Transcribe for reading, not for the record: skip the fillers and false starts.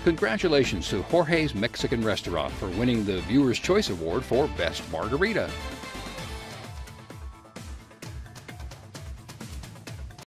Congratulations to Jorge's Mexican Restaurant for winning the Viewer's Choice Award for Best Margarita.